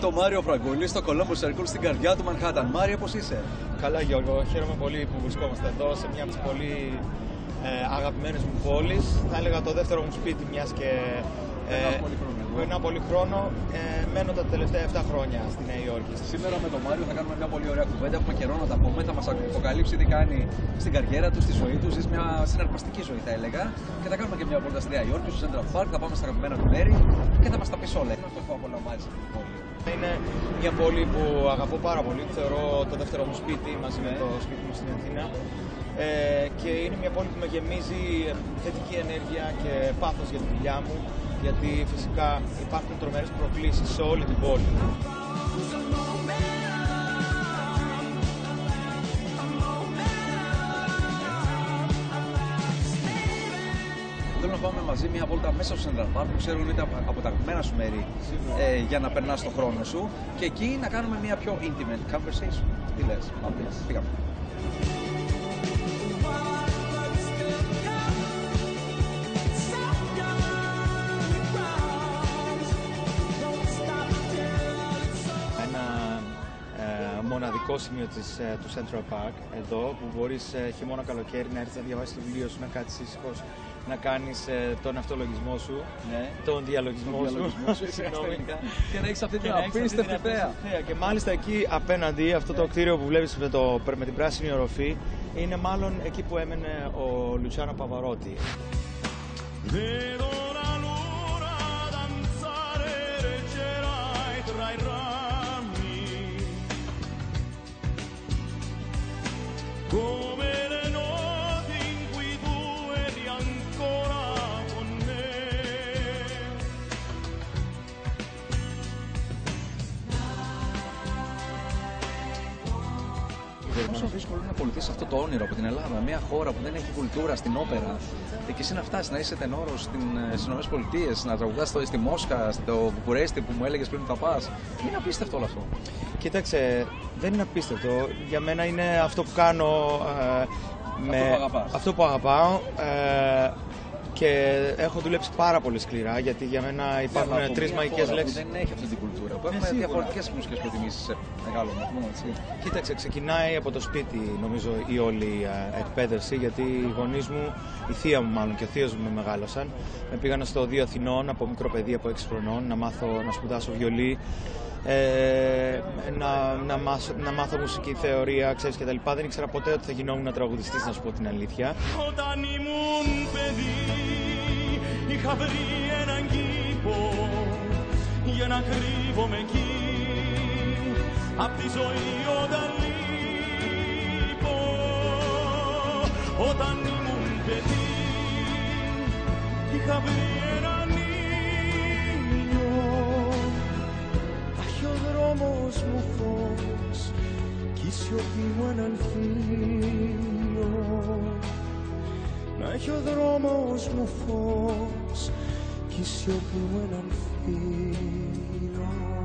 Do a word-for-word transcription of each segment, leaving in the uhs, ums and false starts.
Το Μάριο Φραγκούλη στο Columbus Circle στην καρδιά του Μανχάταν. Μάριο, πώς είσαι? Καλά, Γιώργο. Χαίρομαι πολύ που βρισκόμαστε εδώ σε μια από τις πολύ ε, αγαπημένες μου πόλεις. Θα έλεγα το δεύτερο μου σπίτι, μιας και ε, περνάω πολύ χρόνο. Ε, μένω τα τελευταία επτά χρόνια στη Νέα Υόρκη. Σήμερα με τον Μάριο θα κάνουμε μια πολύ ωραία κουβέντα. Έχουμε καιρό να τα πούμε. Θα μας αποκαλύψει τι κάνει στην καριέρα του, στη ζωή του. Ζει μια συναρπαστική ζωή, θα έλεγα. Και θα κάνουμε και μια βόλτα στη Νέα Υόρκη, στο Central Park. Θα πάμε στα αγαπημένα του μέρη και θα μας τα πει όλα. Είναι αυτό που απολαμβάνει αυτή την πόλη. Είναι μια πόλη που αγαπώ πάρα πολύ. Θεωρώ το δεύτερο μου σπίτι μαζί με το σπίτι μου στην Αθήνα. Ε, και είναι μια πόλη που με γεμίζει θετική ενέργεια και πάθος για τη δουλειά μου. Γιατί φυσικά υπάρχουν τρομερές προκλήσεις σε όλη την πόλη. Θέλω να πάμε μαζί μια βόλτα μέσα στο Central Park που ξέρω είναι από τα αγαπημένα σου μέρη ε, για να περνάς τον χρόνο σου και εκεί να κάνουμε μια πιο intimate conversation. Τι λες? Πάμε, πήγαμε. Μοναδικό σημείο της, του Central Park, εδώ, που μπορείς χειμώνα καλοκαίρι να έρθεις να διαβάσεις το βιβλίο σου, να κάτσεις ήσυχος, να κάνεις τον αυτολογισμό σου, ναι. τον διαλογισμό, τον διαλογισμό σου, σου και να έχεις αυτή την απίστευτη θέα. Και μάλιστα εκεί απέναντι, αυτό το κτίριο που βλέπεις με, το, με την πράσινη οροφή, είναι μάλλον εκεί που έμενε ο Λουτσιάνο Παβαρότη. Πόσο δύσκολο είναι να ακολουθείς αυτό το όνειρο από την Ελλάδα, μια χώρα που δεν έχει κουλτούρα στην όπερα, και εσύ να φτάσεις να είσαι τενόρος στις ΗΠΑ, να τραγουδάς στη Μόσχα, στο Βουκουρέστι που μου έλεγες πριν θα πας. Είναι απίστευτο όλο αυτό. Κοίταξε, δεν είναι απίστευτο. Για μένα είναι αυτό που κάνω. Ε, με αυτό που αγαπάς. Αυτό που αγαπάω. Ε, και έχω δουλέψει πάρα πολύ σκληρά, γιατί για μένα υπάρχουν yeah, τρεις μαγικές λέξεις. Δεν έχει αυτή την κουλτούρα, που έχουμε διαφορετικές μουσικές προτιμήσεις σε μεγάλο βαθμό. Κοίταξε, ξεκινάει από το σπίτι νομίζω η όλη uh, εκπαίδευση, γιατί οι γονείς μου, η θεία μου μάλλον και ο θείος μου με μεγάλωσαν. Με πήγαν στο Δίο Αθηνών από μικρό παιδί, από έξι χρονών, να, μάθω, να σπουδάσω βιολί. Ε, να, να, μάθω, να μάθω μουσική θεωρία, ξέρεις, και τα λοιπά. Δεν ήξερα ποτέ ότι θα γινόμουν τραγουδιστής, να σου πω την αλήθεια. Όταν ήμουν παιδί είχα βρει έναν κήπο για να κρύβομαι εκεί απ' τη ζωή όταν λείπω. Όταν ήμουν παιδί είχα βρει έναν ήλιο, ο δρόμος μου φως κι η σιωπή μου έναν φίλο. Να έχει ο δρόμος μου φως κι η σιωπή μου έναν φίλο.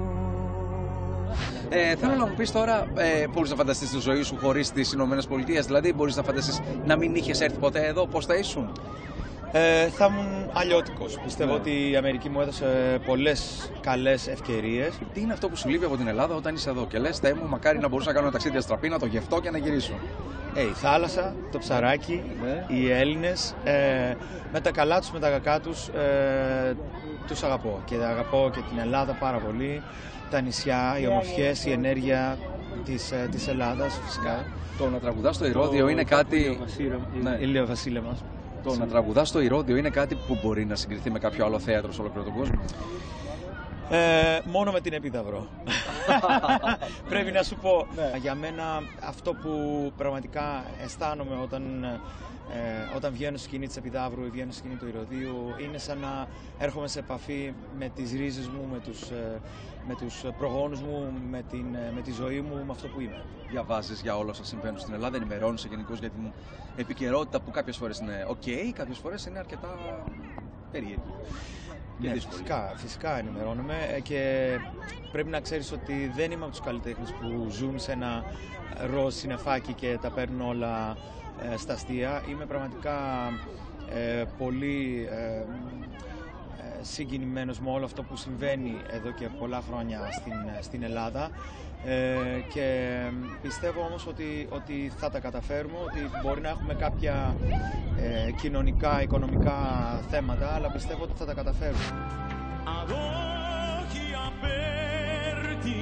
Ε, θέλω να μου πεις τώρα, ε, μπορείς να φανταστείς τη ζωή σου χωρίς τις Ηνωμένες Πολιτείες? Δηλαδή μπορείς να φανταστείς να μην είχες έρθει ποτέ εδώ, πώς θα ήσουν? Ε, θα ήμουν αλλιώτικος. Πιστεύω ναι. ότι η Αμερική μου έδωσε πολλές καλές ευκαιρίες. Τι είναι αυτό που σου λείπει από την Ελλάδα όταν είσαι εδώ και λες, Θεέ μου, μακάρι να μπορούσα να κάνω ένα ταξίδι αστραπή, να το γευτώ και να γυρίσω? Ε, η θάλασσα, το ψαράκι, ναι. οι Έλληνες, ε, με τα καλά τους, με τα κακά τους, ε, τους αγαπώ. Και αγαπώ και την Ελλάδα πάρα πολύ, τα νησιά, οι ομορφιές, η ενέργεια της, ε, της Ελλάδας φυσικά. Το να τραγουδάς στο Ηρώδειο το, είναι το κάτι... Ναι. Ηλιο Βασίλεμα. Το να τραγουδάς στο Ηρώδειο είναι κάτι που μπορεί να συγκριθεί με κάποιο άλλο θέατρο σε ολόκληρο τον κόσμο? Ε, μόνο με την Επίδαυρο. Πρέπει να σου πω. Ναι. Για μένα αυτό που πραγματικά αισθάνομαι όταν, ε, όταν βγαίνω στη σκηνή της Επιδαύρου ή βγαίνω στη σκηνή του Ηρωδείου, είναι σαν να έρχομαι σε επαφή με τις ρίζες μου, με τους, ε, με τους προγόνους μου, με, την, με τη ζωή μου, με αυτό που είμαι. Διαβάζεις για όλα όσα συμβαίνουν στην Ελλάδα, ενημερώνεσαι γενικώς για την επικαιρότητα που κάποιες φορές είναι ok, κάποιες φορές είναι αρκετά περίεργη. Ναι, φυσικά, φυσικά ενημερώνομαι και πρέπει να ξέρεις ότι δεν είμαι από τους καλλιτέχνες που ζουν σε ένα ροζ συννεφάκι και τα παίρνουν όλα ε, στα αστεία. Είμαι πραγματικά ε, πολύ ε, συγκινημένος με όλο αυτό που συμβαίνει εδώ και πολλά χρόνια στην, στην Ελλάδα ε, και πιστεύω όμως ότι, ότι θα τα καταφέρουμε, ότι μπορεί να έχουμε κάποια ε, κοινωνικά, οικονομικά θέματα, αλλά πιστεύω ότι θα τα καταφέρουμε. Ad occhi aperti,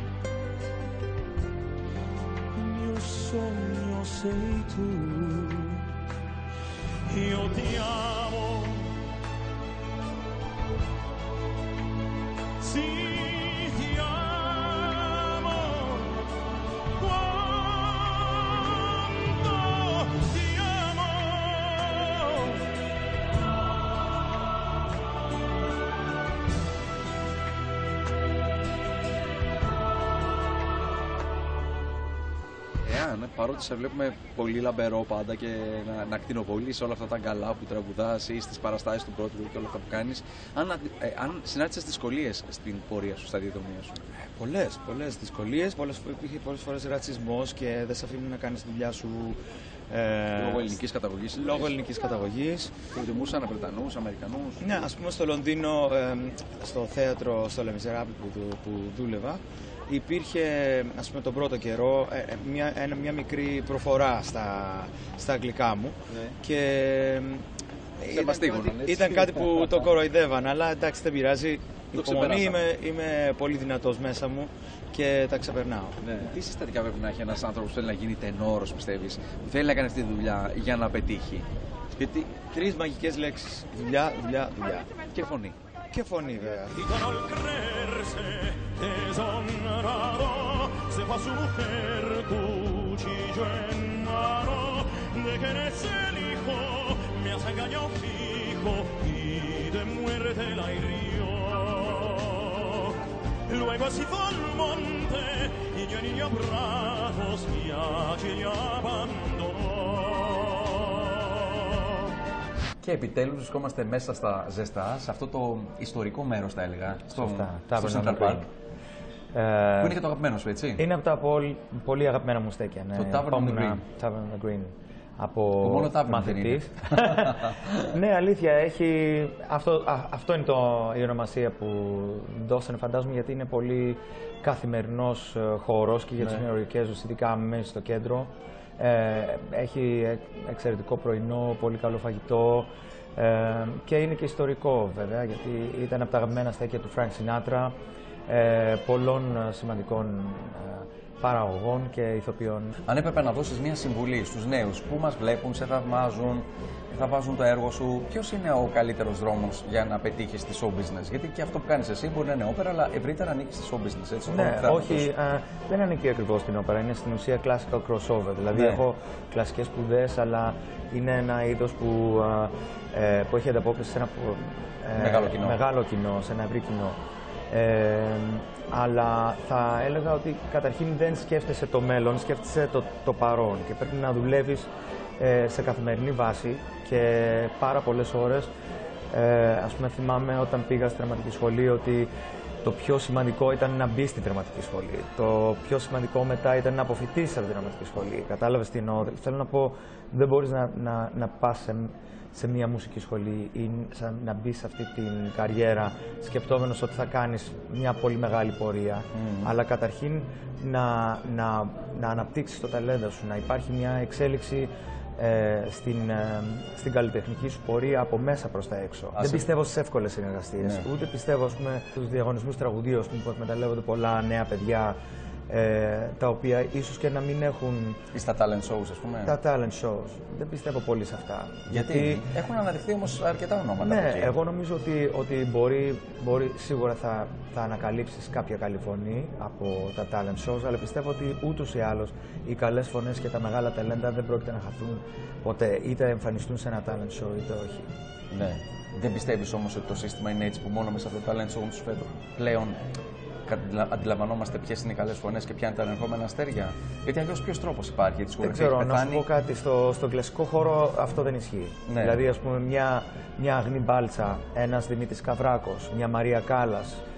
il mio sogno sei tu, io ti amo, sì ti amo, quanto ti amo. Εάν, παρότι σε βλέπουμε πολύ λαμπερό πάντα και να, να κτηνοβολείς όλα αυτά τα γκαλά που τραγουδάς ή στις παραστάσεις του Broadway και όλα αυτά που κάνεις, αν, ε, αν συνάντησες δυσκολίες στην πορεία σου, στα διαδρομία σου? Πολλές, πολλές δυσκολίες, πολλές, υπήρχε πολλές φορές ρατσισμός και δεν σε αφήνουν να κάνεις τη δουλειά σου ε, λόγω ελληνικής καταγωγής. Λόγω ελληνικής καταγωγής. Προτιμούσαν Βρετανούς, Αμερικανούς. Ναι, ας πούμε στο Λονδίνο, ε, στο θέατρο, στο Les Miserables που, που δούλευα, υπήρχε, ας πούμε, τον πρώτο καιρό ε, μια, ένα, μια μικρή προφορά στα, στα αγγλικά μου, ναι. Και ήταν κάτι, ήταν κάτι που το κοροϊδεύαν, αλλά εντάξει, δεν πειράζει. Υπομονή, είμαι, είμαι πολύ δυνατός μέσα μου και τα ξεπερνάω. Ναι. Τι συστατικά πρέπει να έχει ένας άνθρωπος που θέλει να γίνει τενόρος, πιστεύεις, που θέλει να κάνει αυτή τη δουλειά για να πετύχει? Γιατί τρεις μαγικές λέξεις: δουλειά, δουλειά, δουλειά. Και φωνή. Και φωνή, βέβαια. Luego si fue al monte y yo en niño brazos viaje y abandonó. Και επιτέλους βρισκόμαστε μέσα στα ζεστά, σε αυτό το ιστορικό μέρος, θα έλεγα, στο, στο Central Park. Ε, που είναι και το αγαπημένο σου, έτσι? Είναι από τα πολύ, πολύ αγαπημένα μου στέκια. Ναι. Το Tavern on the Green. Tavern on the Green. Από μόνο μαθητής. Ναι, αλήθεια, έχει... αυτό, α, αυτό είναι το, η ονομασία που δώσανε, φαντάζομαι, γιατί είναι πολύ καθημερινός χώρος και για τις νεοελληνικές, ειδικά μέσα στο κέντρο. Ε, έχει εξαιρετικό πρωινό, πολύ καλό φαγητό ε, και είναι και ιστορικό, βέβαια, γιατί ήταν από τα αγαπημένα στέκια του Frank Sinatra, ε, πολλών σημαντικών ε, παραγωγών και ηθοποιών. Αν έπρεπε να δώσεις μια συμβουλή στους νέους που μας βλέπουν, σε θαυμάζουν, θα βάζουν το έργο σου, ποιος είναι ο καλύτερος δρόμος για να πετύχεις στη show business? Γιατί και αυτό που κάνεις εσύ μπορεί να είναι όπερα, αλλά ευρύτερα ανήκει στη show business, έτσι? Ναι, όχι, α, δεν ανήκει ακριβώς στην όπερα, είναι στην ουσία classical crossover. Δηλαδή, ναι, έχω κλασικές σπουδές, αλλά είναι ένα είδος που, α, ε, που έχει ανταπόκριση σε ένα ε, μεγάλο, κοινό. μεγάλο κοινό, σε ένα ευρύ κοινό. Ε, αλλά θα έλεγα ότι καταρχήν δεν σκέφτεσαι το μέλλον, σκέφτεσαι το, το παρόν και πρέπει να δουλεύεις ε, σε καθημερινή βάση και πάρα πολλές ώρες. Ε, ας πούμε, θυμάμαι όταν πήγα στη δραματική σχολή ότι το πιο σημαντικό ήταν να μπει στη δραματική σχολή. Το πιο σημαντικό μετά ήταν να αποφοιτήσεις από τη δραματική σχολή. Κατάλαβες τι εννοώ? Θέλω να πω, δεν μπορείς να, να, να πας σε, σε μια μουσική σχολή ή να μπει σε αυτή την καριέρα σκεπτόμενος ότι θα κάνεις μια πολύ μεγάλη πορεία. Mm. Αλλά καταρχήν να, να, να αναπτύξεις το ταλέντο σου, να υπάρχει μια εξέλιξη Ε, στην, ε, στην καλλιτεχνική σου πορεία από μέσα προς τα έξω. Άσε. Δεν πιστεύω στις εύκολες συνεργασίες. Ναι. Ούτε πιστεύω, ας πούμε, στους διαγωνισμούς τραγουδίου, ας πούμε, που εκμεταλλεύονται πολλά νέα παιδιά, ε, τα οποία ίσως και να μην έχουν... Ή στα talent shows, ας πούμε. Τα talent shows. Δεν πιστεύω πολύ σε αυτά. Γιατί, Γιατί... έχουν αναδειχθεί όμως αρκετά ονόματα. Ναι, εγώ νομίζω ότι, ότι μπορεί, μπορεί, σίγουρα θα, θα ανακαλύψεις κάποια καλή φωνή από τα talent shows, αλλά πιστεύω ότι ούτως ή άλλως οι καλές φωνές και τα μεγάλα ταλέντα δεν πρόκειται να χαθούν ποτέ, είτε εμφανιστούν σε ένα talent show είτε όχι. Ναι. Δεν πιστεύεις όμως ότι το σύστημα είναι έτσι που μόνο μέσα από το talent show τους φέτο πλέον αντιλαμβανόμαστε ποιες είναι οι καλές φωνές και ποια είναι τα ενεχόμενα αστέρια? Γιατί αλλιώς ποιος τρόπος υπάρχει? Γιατί δεν ξέρω, να σου πω κάτι. Στο, στον κλασικό χώρο αυτό δεν ισχύει. Ναι. Δηλαδή, ας πούμε, μια, μια Αγνή Μπάλτσα, ένας Δημήτρης Καβράκος, μια Μαρία Κάλλας,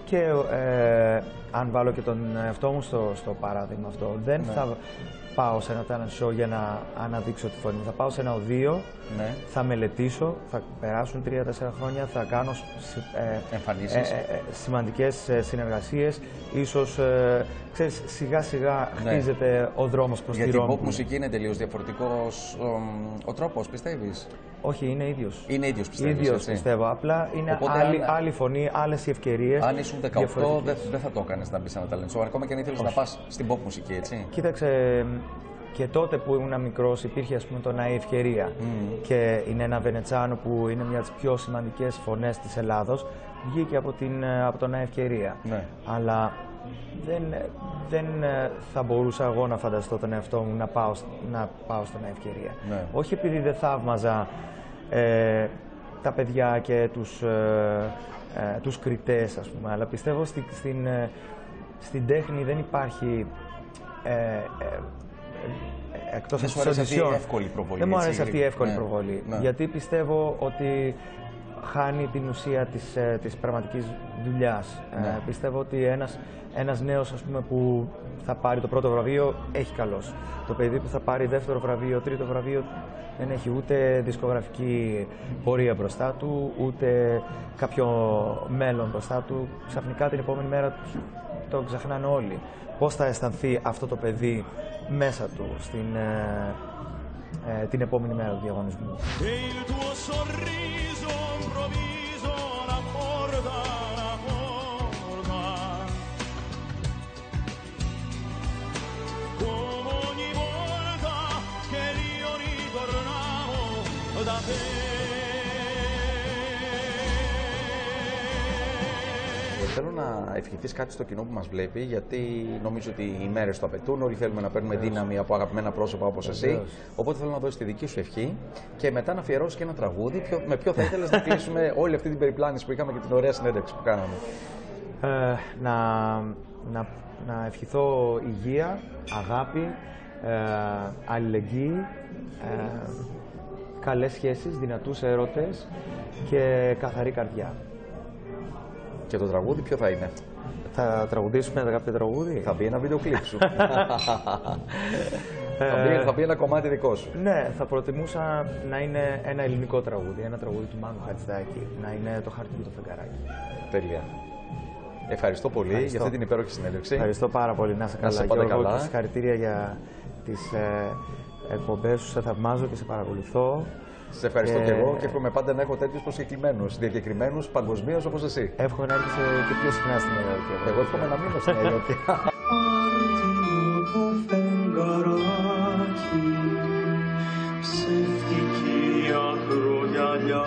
Και ε, αν βάλω και τον εαυτό μου στο, στο παράδειγμα αυτό, δεν ναι. θα πάω σε ένα talent show για να αναδείξω τη φωνή μου. Θα πάω σε ένα οδείο, ναι. θα μελετήσω, θα περάσουν τρία τέσσερα χρόνια, θα κάνω ε, εμφανίσεις, ε, ε, σημαντικές συνεργασίες. Ίσως, ε, ξέρεις, σιγά σιγά ναι. χτίζεται ο δρόμος προς τη Ρώμη. Γιατί η pop μουσική είναι τελείως διαφορετικός ο, ο τρόπος, πιστεύεις? Όχι, είναι ίδιος. Είναι ίδιος, πιστεύεις? Ίδιος, πιστεύω. Απλά είναι Οπότε, άλλη, αν... άλλη φωνή, άλλες οι ευκαιρίες. Αν ήσουν δεκαοκτώ, δεν δε θα το έκανες να μπεις σε ένα talent show, ακόμα και αν ήθελες να πας στην pop μουσική, έτσι. Κοίταξε, και τότε που ήμουν μικρός υπήρχε, ας πούμε, το «Να η ευκαιρία». Mm. Και είναι ένα Βενετσάνο που είναι μια από τις πιο σημαντικές φωνές της Ελλάδος. Βγήκε από, την, από το «Να η ευκαιρία». Ναι. Αλλά δεν, δεν θα μπορούσα εγώ να φανταστώ τον εαυτό μου να πάω, να πάω στο «Να η ευκαιρία». Ναι. Όχι επειδή δεν θαύμαζα ε, τα παιδιά και τους, ε, ε, τους κριτές, ας πούμε, αλλά πιστεύω στη, στην, ε, στην τέχνη δεν υπάρχει ε, ε, εκτός από τις οδησιών. Εύκολη προβολή. Δεν μου αρέσει αυτή η εύκολη ναι. προβολή. Ναι. Γιατί πιστεύω ότι χάνει την ουσία της, της πραγματικής δουλειάς. Ναι. Ε, πιστεύω ότι ένας, ένας νέος, ας πούμε, που θα πάρει το πρώτο βραβείο έχει καλός. Το παιδί που θα πάρει δεύτερο βραβείο, τρίτο βραβείο δεν έχει ούτε δισκογραφική πορεία μπροστά του, ούτε κάποιο μέλλον μπροστά του. Ξαφνικά την επόμενη μέρα το ξεχνάνε όλοι. Πώς θα αισθανθεί αυτό το παιδί μέσα του στην, ε, ε, την επόμενη μέρα του διαγωνισμού. Θέλω να ευχηθείς κάτι στο κοινό που μας βλέπει, γιατί νομίζω ότι οι μέρες το απαιτούν. Όλοι θέλουμε να παίρνουμε δύναμη από αγαπημένα πρόσωπα όπως εσύ. Οπότε θέλω να δώσεις τη δική σου ευχή και μετά να αφιερώσεις και ένα τραγούδι. Ποιο, με ποιο θα ήθελες να κλείσουμε όλη αυτή την περιπλάνηση που είχαμε και την ωραία συνέντευξη που κάναμε? Ε, να, να, να ευχηθώ υγεία, αγάπη, ε, αλληλεγγύη, ε, καλές σχέσεις, δυνατούς έρωτες και καθαρή καρδιά. Και το τραγούδι ποιο θα είναι? Θα τραγουδήσουμε κάποιο τραγούδι? Θα μπει ένα βίντεο κλιπ σου. θα, μπει, θα μπει ένα κομμάτι δικό σου. Ναι, θα προτιμούσα να είναι ένα ελληνικό τραγούδι, ένα τραγούδι του Μάνου Χατζηδάκη, να είναι το χάρτη με το φεγγαράκι. Τέλεια. Ευχαριστώ πολύ Ευχαριστώ. για αυτή την υπέροχη συνέντευξη. Ευχαριστώ πάρα πολύ. Να είσαι καλά. Να σε πάτε καλά. Και συγχαρητήρια για τις ε, εκπομπές σου. Σε θαυμάζω και σε παρακολουθώ. Σε ευχαριστώ και, και εγώ και εύχομαι πάντα να έχω τέτοιους προσκεκλημένους, διακεκριμένους παγκοσμίως όπως εσύ. Εύχομαι να έρθεις και πιο συχνά στην Νέα Υόρκη. Εγώ εύχομαι να μείνω στην Νέα Υόρκη. Ψευτική ακρογιαλιά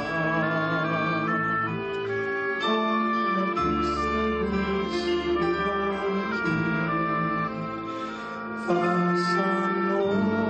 θα σαν